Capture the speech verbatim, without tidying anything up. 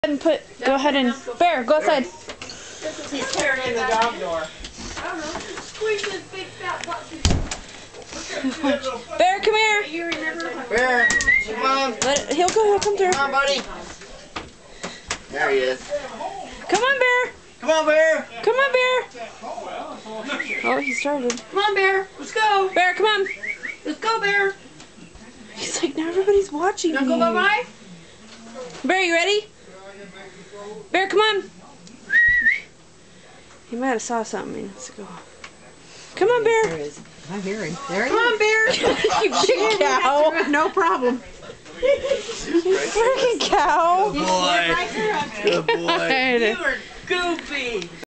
And put, go ahead and, Bear, go outside. He's tearing in the dog door. I don't know. Squeeze this big fat butt. Bear, come here. You remember? Bear, come on. Let it, he'll go, he'll come through. Come on, buddy. There he is. Come on, Bear. Come on, Bear. Come on, Bear. Oh, he started. Come on, Bear. Let's go. Bear, come on. Let's go, Bear. He's like, now everybody's watching Now me. go bye-bye. Bear, you ready? Bear, come on. He might have saw something. Let's go. Come on, Bear. There he is. I hear him. There he Come on, Bear. You big cow. No problem. Freaking cow. Good boy. Good boy. God. You are goofy.